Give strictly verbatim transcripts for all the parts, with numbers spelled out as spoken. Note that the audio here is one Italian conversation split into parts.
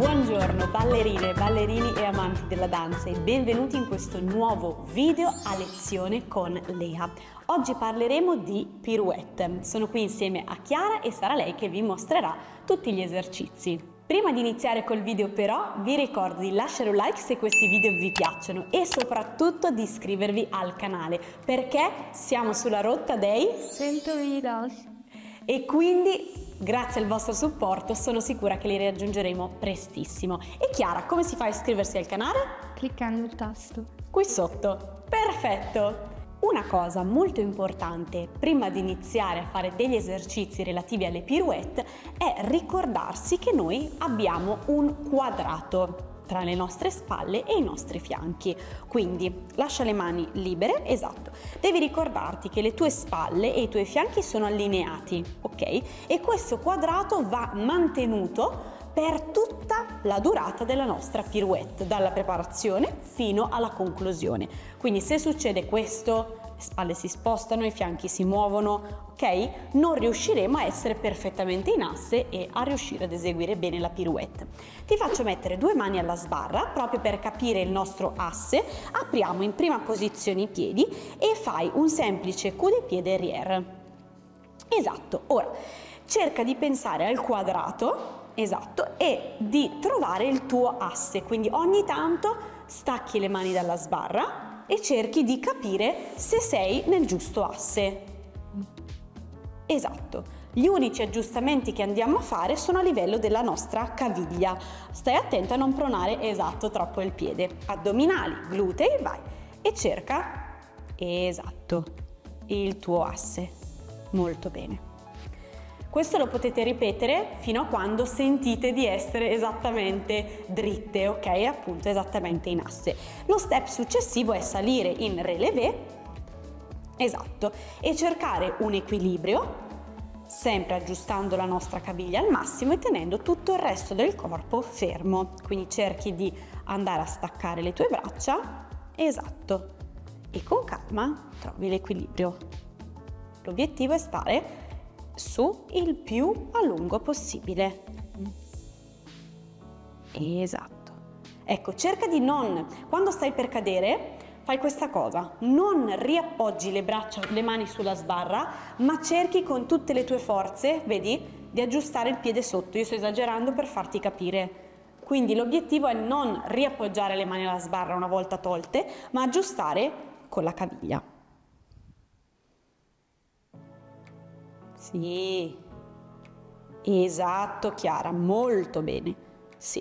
Buongiorno ballerine, ballerini e amanti della danza e benvenuti in questo nuovo video a lezione con Lea. Oggi parleremo di pirouette. Sono qui insieme a Chiara e sarà lei che vi mostrerà tutti gli esercizi. Prima di iniziare col video però vi ricordo di lasciare un like se questi video vi piacciono e soprattutto di iscrivervi al canale perché siamo sulla rotta dei centomila e quindi grazie al vostro supporto sono sicura che li raggiungeremo prestissimo. E Chiara, come si fa a iscriversi al canale? cliccando il tasto Qui sotto. Perfetto! Una cosa molto importante prima di iniziare a fare degli esercizi relativi alle pirouette è ricordarsi che noi abbiamo un quadrato tra le nostre spalle e i nostri fianchi. Quindi lascia le mani libere, esatto. Devi ricordarti che le tue spalle e i tuoi fianchi sono allineati, ok? E questo quadrato va mantenuto per tutta la durata della nostra pirouette, dalla preparazione fino alla conclusione. Quindi se succede questo, le spalle si spostano, i fianchi si muovono, ok? Non riusciremo a essere perfettamente in asse e a riuscire ad eseguire bene la pirouette. Ti faccio mettere due mani alla sbarra proprio per capire il nostro asse. Apriamo in prima posizione i piedi e fai un semplice coup de pied derrière. Esatto, ora cerca di pensare al quadrato. Esatto, e di trovare il tuo asse, quindi ogni tanto stacchi le mani dalla sbarra e cerchi di capire se sei nel giusto asse. Esatto, gli unici aggiustamenti che andiamo a fare sono a livello della nostra caviglia. Stai attenta a non pronare esatto troppo il piede. Addominali, glutei, vai e cerca, esatto, il tuo asse. Molto bene. Questo lo potete ripetere fino a quando sentite di essere esattamente dritte, ok? Appunto esattamente in asse. Lo step successivo è salire in relevé, esatto, e cercare un equilibrio, sempre aggiustando la nostra caviglia al massimo e tenendo tutto il resto del corpo fermo. Quindi cerchi di andare a staccare le tue braccia, esatto, e con calma trovi l'equilibrio. L'obiettivo è stare su il più a lungo possibile. Esatto. Ecco, cerca di non, quando stai per cadere, fai questa cosa, non riappoggi le braccia, le mani sulla sbarra, ma cerchi con tutte le tue forze, vedi, di aggiustare il piede sotto. Io sto esagerando per farti capire. Quindi l'obiettivo è non riappoggiare le mani alla sbarra una volta tolte, ma aggiustare con la caviglia. Sì, esatto Chiara, molto bene, sì,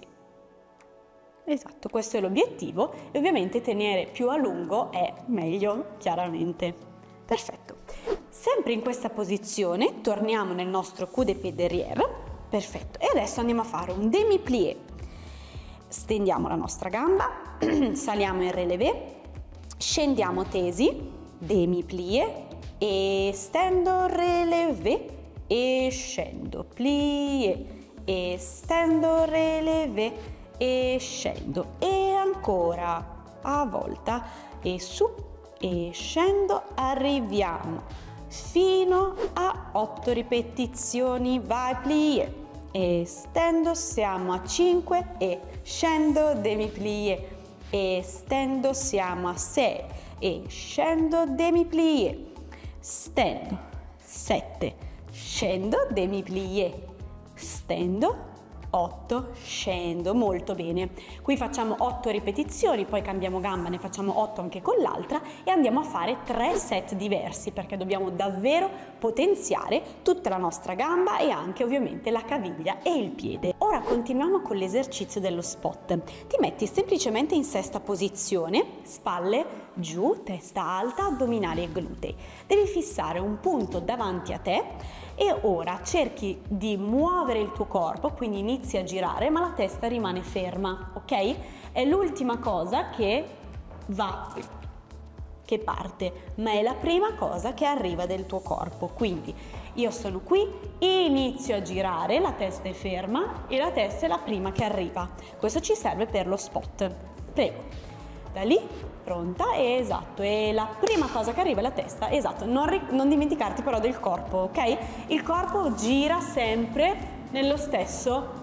esatto, questo è l'obiettivo e ovviamente tenere più a lungo è meglio, chiaramente. Perfetto, sempre in questa posizione torniamo nel nostro coup de pied derrière, perfetto, e adesso andiamo a fare un demi plié, stendiamo la nostra gamba, saliamo in relevé, scendiamo tesi, demi plié, e stendo, relevé e scendo, plié e stendo, relevé e scendo e ancora a volta e su e scendo, arriviamo fino a otto ripetizioni, vai, plié e stendo, siamo a cinque e scendo, demi plié e stendo, siamo a sei e scendo, demi plié, stendo, sette, scendo, demi plié, stendo, otto, scendo, molto bene. Qui facciamo otto ripetizioni, poi cambiamo gamba, ne facciamo otto anche con l'altra e andiamo a fare tre set diversi perché dobbiamo davvero potenziare tutta la nostra gamba e anche ovviamente la caviglia e il piede. Ora continuiamo con l'esercizio dello spot. Ti metti semplicemente in sesta posizione, spalle giù, testa alta, addominali e glutei. Devi fissare un punto davanti a te e ora cerchi di muovere il tuo corpo, quindi inizi a girare ma la testa rimane ferma, ok? È l'ultima cosa che va, che parte, ma è la prima cosa che arriva del tuo corpo. Quindi io sono qui, inizio a girare, la testa è ferma e la testa è la prima che arriva. Questo ci serve per lo spot. Prego. Da lì, pronta, esatto, e la prima cosa che arriva è la testa, esatto, non, non dimenticarti però del corpo, ok? Il corpo gira sempre nello stesso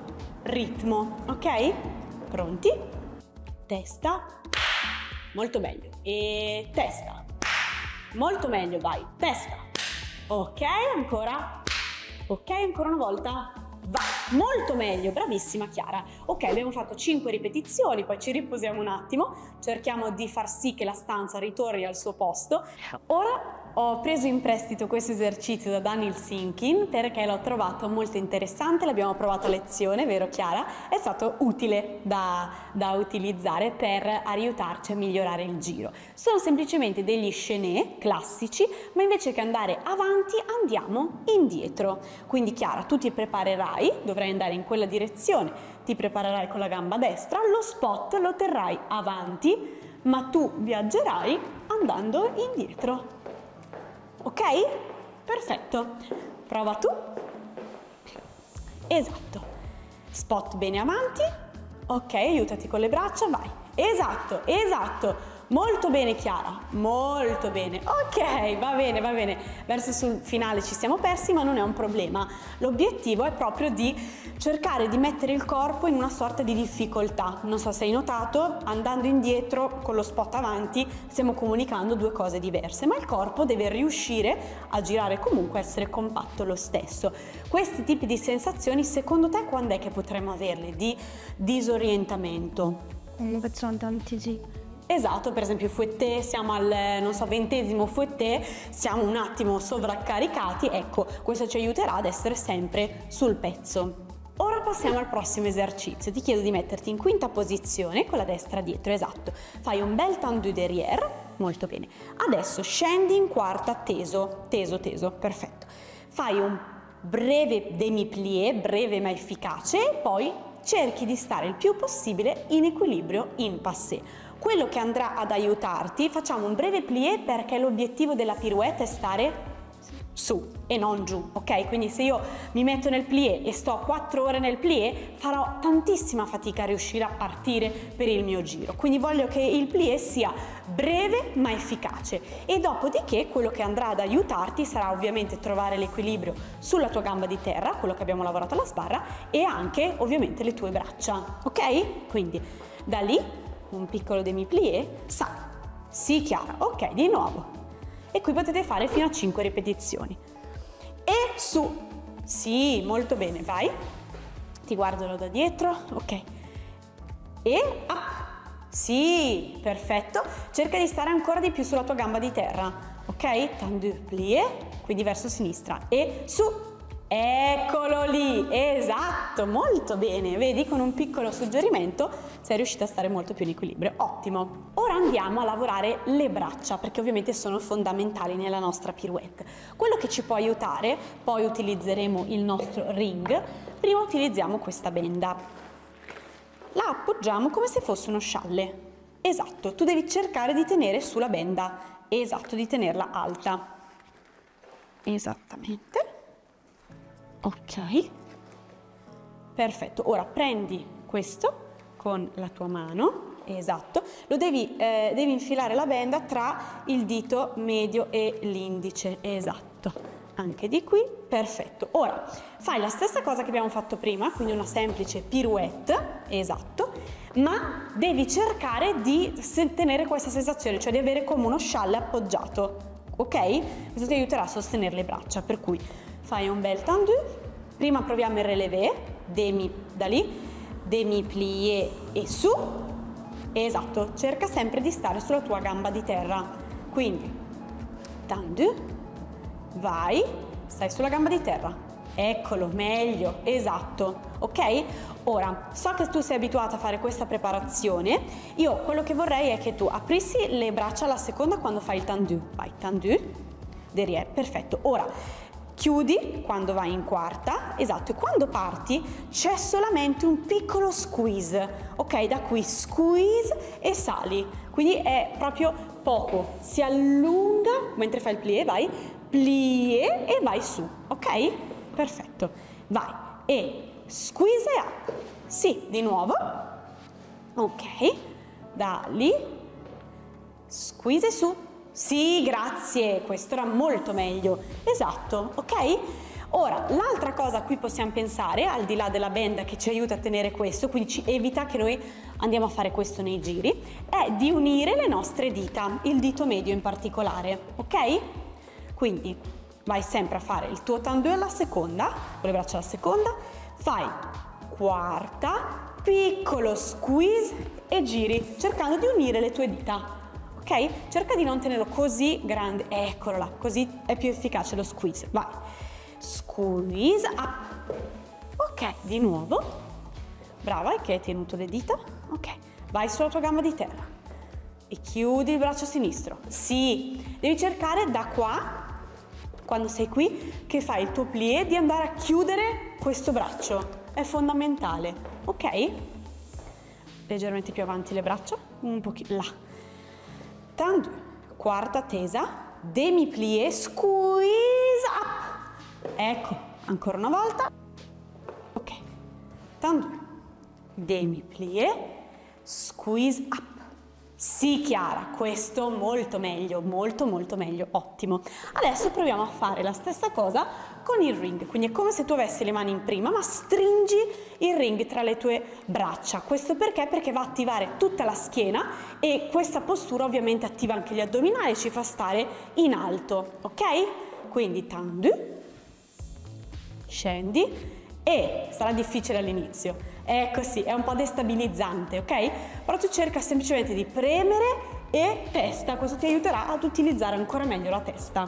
ritmo, ok? Pronti? Testa, molto meglio, e testa, molto meglio, vai, testa, ok, ancora, ok, ancora una volta, vai, molto meglio, bravissima Chiara. Ok, abbiamo fatto cinque ripetizioni, poi ci riposiamo un attimo, cerchiamo di far sì che la stanza ritorni al suo posto. Ora ho preso in prestito questo esercizio da Daniel Sinkin perché l'ho trovato molto interessante, l'abbiamo provato a lezione, vero Chiara? È stato utile da, da utilizzare per aiutarci a migliorare il giro. Sono semplicemente degli chaîné classici, ma invece che andare avanti andiamo indietro. Quindi Chiara, tu ti preparerai, dovrai andare in quella direzione, ti preparerai con la gamba destra, lo spot lo terrai avanti, ma tu viaggerai andando indietro. Ok? Perfetto. Prova tu. Esatto. Spot bene avanti. Ok, aiutati con le braccia, vai. Esatto, esatto. Molto bene Chiara, molto bene. Ok, va bene, va bene. Verso sul finale ci siamo persi, ma non è un problema. L'obiettivo è proprio di cercare di mettere il corpo in una sorta di difficoltà. Non so se hai notato, andando indietro con lo spot avanti stiamo comunicando due cose diverse, ma il corpo deve riuscire a girare comunque, essere compatto lo stesso. Questi tipi di sensazioni, secondo te, quando è che potremmo averle di disorientamento? Non facciamo tanti giri. Esatto, per esempio fouetté, siamo al, non so, ventesimo fouetté, siamo un attimo sovraccaricati, ecco, questo ci aiuterà ad essere sempre sul pezzo. Ora passiamo al prossimo esercizio, ti chiedo di metterti in quinta posizione con la destra dietro, esatto, fai un bel tendu derrière, molto bene, adesso scendi in quarta teso, teso, teso, perfetto, fai un breve demi-plié, breve ma efficace, e poi cerchi di stare il più possibile in equilibrio in passé. Quello che andrà ad aiutarti, facciamo un breve plié perché l'obiettivo della pirouette è stare su e non giù, ok? Quindi se io mi metto nel plié e sto quattro ore nel plié, farò tantissima fatica a riuscire a partire per il mio giro. Quindi voglio che il plié sia breve ma efficace, e dopodiché quello che andrà ad aiutarti sarà ovviamente trovare l'equilibrio sulla tua gamba di terra, quello che abbiamo lavorato alla sbarra, e anche ovviamente le tue braccia, ok? Quindi da lì un piccolo demi-plié, sa, sì Chiara, ok, di nuovo. E qui potete fare fino a cinque ripetizioni. E su, sì, molto bene, vai. Ti guardano da dietro, ok. E up, sì, perfetto. Cerca di stare ancora di più sulla tua gamba di terra, ok? Tendu, plié, quindi verso sinistra. E su. Eccolo lì, esatto, molto bene, vedi, con un piccolo suggerimento sei riuscita a stare molto più in equilibrio, ottimo. Ora andiamo a lavorare le braccia, perché ovviamente sono fondamentali nella nostra pirouette. Quello che ci può aiutare, poi utilizzeremo il nostro ring, prima utilizziamo questa benda. La appoggiamo come se fosse uno scialle, esatto, tu devi cercare di tenere sulla benda, esatto, di tenerla alta, esattamente. Ok, perfetto, ora prendi questo con la tua mano, esatto, lo devi, eh, devi infilare la benda tra il dito medio e l'indice, esatto, anche di qui, perfetto. Ora fai la stessa cosa che abbiamo fatto prima, quindi una semplice pirouette, esatto, ma devi cercare di tenere questa sensazione, cioè di avere come uno scialle appoggiato, ok? Questo ti aiuterà a sostenere le braccia, per cui fai un bel tendu, prima proviamo il relevé, demi da lì, demi plié e su, esatto, cerca sempre di stare sulla tua gamba di terra, quindi tendu, vai, stai sulla gamba di terra, eccolo, meglio, esatto, ok? Ora, so che tu sei abituata a fare questa preparazione, io quello che vorrei è che tu aprissi le braccia alla seconda quando fai il tendu, vai, tendu, derrière, perfetto, ora chiudi quando vai in quarta, esatto, e quando parti c'è solamente un piccolo squeeze, ok? Da qui squeeze e sali, quindi è proprio poco, si allunga mentre fai il plié, vai, plié e vai su, ok? Perfetto, vai, e squeeze e up, sì, di nuovo, ok, da lì, squeeze e su, sì, grazie, questo era molto meglio, esatto, ok? Ora, l'altra cosa cosa a cui possiamo pensare, al di là della benda che ci aiuta a tenere questo, quindi ci evita che noi andiamo a fare questo nei giri, è di unire le nostre dita, il dito medio in particolare, ok? Quindi vai sempre a fare il tuo tendu alla seconda, con le braccia alla seconda, fai quarta, piccolo squeeze e giri, cercando di unire le tue dita. Ok? Cerca di non tenerlo così grande, eccolo là, così è più efficace lo squeeze. Vai, squeeze up. Ok, di nuovo. Brava, che hai tenuto le dita. Ok, vai sulla tua gamba di terra e chiudi il braccio sinistro. Sì, devi cercare da qua, quando sei qui, che fai il tuo plié, di andare a chiudere questo braccio. È fondamentale, ok? Leggermente più avanti le braccia, un pochino là. Tendu, quarta tesa, demi plié, squeeze up. Ecco, ancora una volta. Ok, tendu, demi plié, squeeze up. Sì, Chiara, questo molto meglio, molto molto meglio, ottimo. Adesso proviamo a fare la stessa cosa con il ring, quindi è come se tu avessi le mani in prima, ma stringi il ring tra le tue braccia. Questo perché? Perché va a attivare tutta la schiena e questa postura ovviamente attiva anche gli addominali e ci fa stare in alto, ok? Quindi tendu, scendi e sarà difficile all'inizio. È così, è un po' destabilizzante, ok? Però tu cerca semplicemente di premere e testa, questo ti aiuterà ad utilizzare ancora meglio la testa.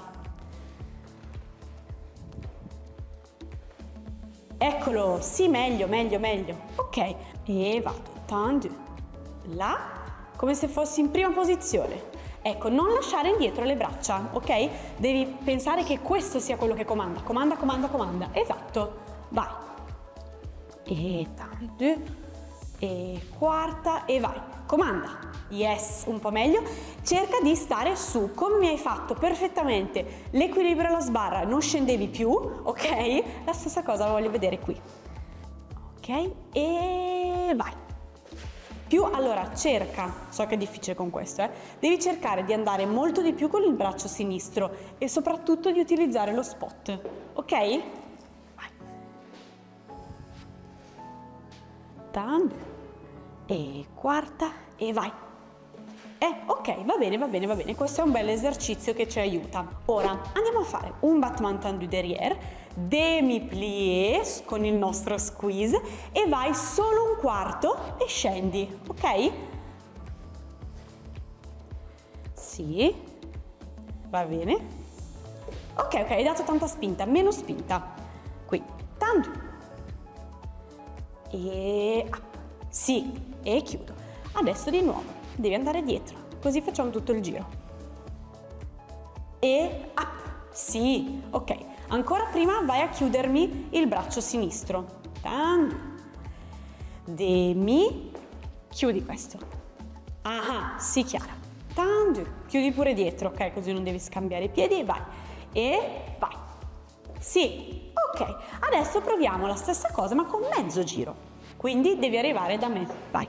Eccolo, sì, meglio, meglio, meglio. Ok, e vado, tendu, là, come se fossi in prima posizione. Ecco, non lasciare indietro le braccia, ok? Devi pensare che questo sia quello che comanda, comanda, comanda, comanda. Esatto, vai. E tendu, e quarta, e vai, comanda, yes, un po' meglio, cerca di stare su, come mi hai fatto perfettamente l'equilibrio alla sbarra, non scendevi più, ok? La stessa cosa la voglio vedere qui, ok? E vai, più, allora cerca, so che è difficile con questo, eh? Devi cercare di andare molto di più con il braccio sinistro e soprattutto di utilizzare lo spot, ok? E quarta e vai. Eh, ok, va bene, va bene, va bene. Questo è un bel esercizio che ci aiuta. Ora andiamo a fare un battement tendu derrière, demi plié con il nostro squeeze e vai solo un quarto e scendi, ok? Sì, va bene. Ok, ok, hai dato tanta spinta, meno spinta. Qui, tendu. E up. Sì, e chiudo. Adesso di nuovo, devi andare dietro, così facciamo tutto il giro. E up. Sì, ok. Ancora prima vai a chiudermi il braccio sinistro. Tendu. Demi. Chiudi questo. Ah, sì, Chiara. Tendu. Chiudi pure dietro, ok? Così non devi scambiare i piedi e vai. E vai. Sì, ok. Adesso proviamo la stessa cosa ma con mezzo giro. Quindi devi arrivare da me. Vai.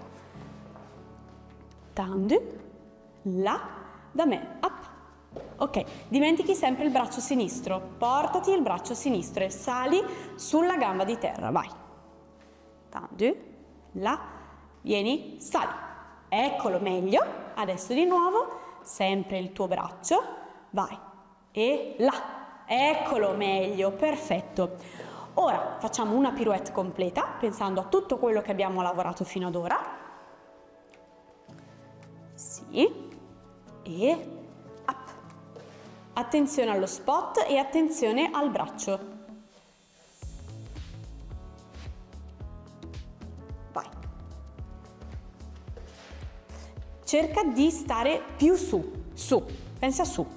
Tendu. Là. Da me. Up. Ok. Dimentichi sempre il braccio sinistro. Portati il braccio sinistro e sali sulla gamba di terra. Vai. Tendu. Là. Vieni. Sali. Eccolo, meglio. Adesso di nuovo. Sempre il tuo braccio. Vai. E là. Eccolo, meglio. Perfetto. Ora facciamo una pirouette completa, pensando a tutto quello che abbiamo lavorato fino ad ora. Sì. E up. Attenzione allo spot e attenzione al braccio. Vai. Cerca di stare più su, su, pensa su.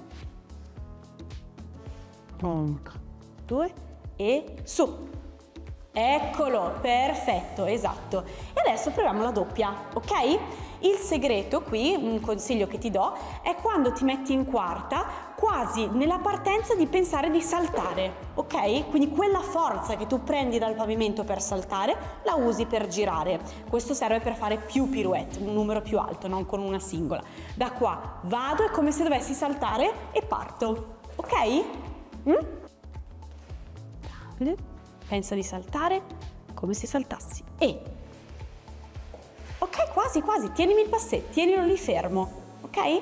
Un, due, e su. Eccolo, perfetto, esatto. E adesso proviamo la doppia, ok? Il segreto qui, un consiglio che ti do, è quando ti metti in quarta, quasi nella partenza di pensare di saltare, ok? Quindi quella forza che tu prendi dal pavimento per saltare, la usi per girare. Questo serve per fare più pirouette, un numero più alto, non con una singola. Da qua vado, è come se dovessi saltare e parto, ok? Mm? pensa di saltare come se saltassi. E ok, quasi quasi, tienimi il passet, tienilo lì fermo, ok?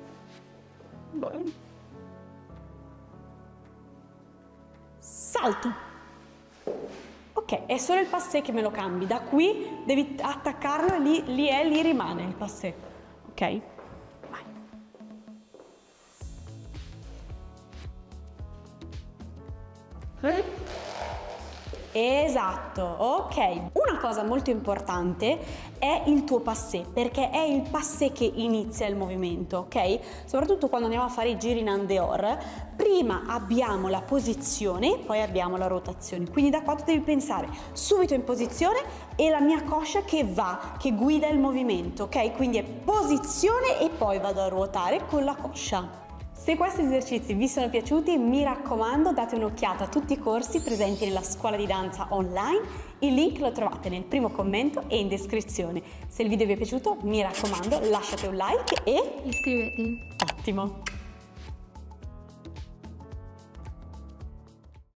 Salto. Ok, è solo il passet che me lo cambi, da qui devi attaccarlo e lì, lì è, lì rimane il passet, ok? Vai. Esatto, ok. Una cosa molto importante è il tuo passé, perché è il passé che inizia il movimento, ok? Soprattutto quando andiamo a fare i giri in en dehors, prima abbiamo la posizione, poi abbiamo la rotazione. Quindi da qua tu devi pensare subito in posizione e la mia coscia che va, che guida il movimento, ok? Quindi è posizione e poi vado a ruotare con la coscia. Se questi esercizi vi sono piaciuti, mi raccomando, date un'occhiata a tutti i corsi presenti nella scuola di danza online. Il link lo trovate nel primo commento e in descrizione. Se il video vi è piaciuto, mi raccomando, lasciate un like e Iscrivetevi. ottimo!